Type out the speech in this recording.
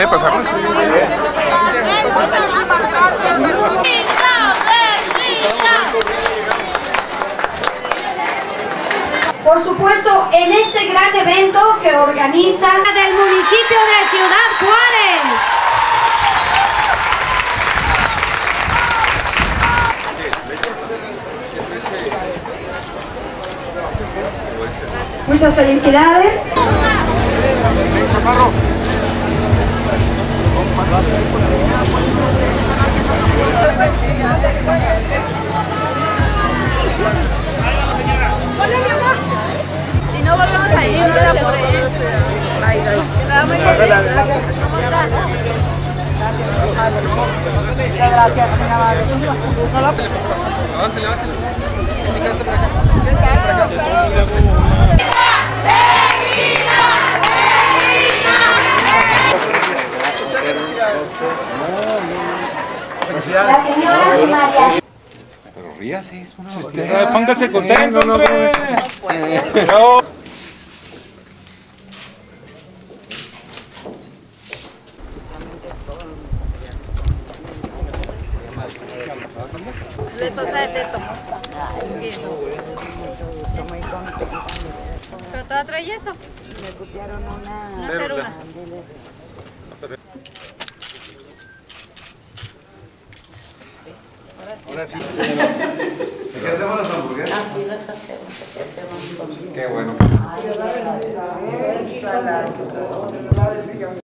pasamos. Por supuesto, en este gran evento que organiza del municipio de Ciudad Juárez. Muchas felicidades. Si no volvemos a ir, no era por él. Muy bien. ¿Cómo estás? Muchas gracias, señora madre. Aváncele, aváncele. La señora María. Pero ríase, es una Póngase contento, hombre. La esposa de Teto. Bien. Muy contenta. ¿Pero toda trae eso? Me pusieron Una célula. Ahora sí. ¿Qué hacemos las hamburguesas? Así las hacemos, aquí hacemos con... Qué bueno. Ay,